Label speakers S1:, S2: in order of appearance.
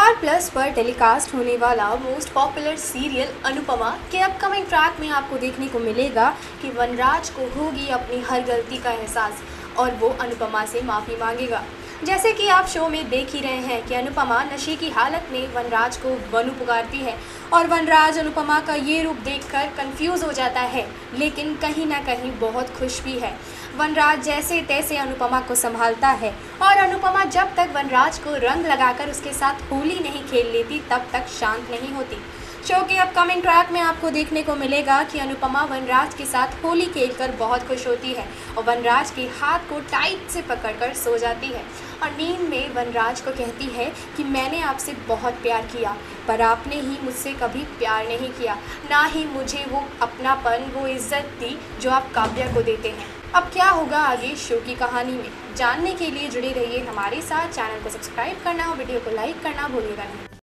S1: Star plus पर telecast होने वाला मोस्ट पॉपुलर सीरियल अनुपमा के अपकमिंग ट्रैक में आपको देखने को मिलेगा कि वनराज को होगी अपनी हर गलती का एहसास और वो अनुपमा से माफ़ी मांगेगा। जैसे कि आप शो में देख ही रहे हैं कि अनुपमा नशे की हालत में वनराज को वनु पुकारती है और वनराज अनुपमा का ये रूप देखकर कंफ्यूज हो जाता है, लेकिन कहीं ना कहीं बहुत खुश भी है। वनराज जैसे तैसे अनुपमा को संभालता है और अनुपमा जब तक वनराज को रंग लगाकर उसके साथ होली नहीं खेल लेती तब तक शांत नहीं होती। शो के अपकमिंग ट्रैक में आपको देखने को मिलेगा कि अनुपमा वनराज के साथ होली खेलकर बहुत खुश होती है और वनराज के हाथ को टाइट से पकड़कर सो जाती है और नींद में वनराज को कहती है कि मैंने आपसे बहुत प्यार किया पर आपने ही मुझसे कभी प्यार नहीं किया, ना ही मुझे वो अपनापन वो इज्जत दी जो आप काव्या को देते हैं। अब क्या होगा आगे शो की कहानी में, जानने के लिए जुड़े रहिए हमारे साथ। चैनल को सब्सक्राइब करना और वीडियो को लाइक करना भूलिएगा नहीं।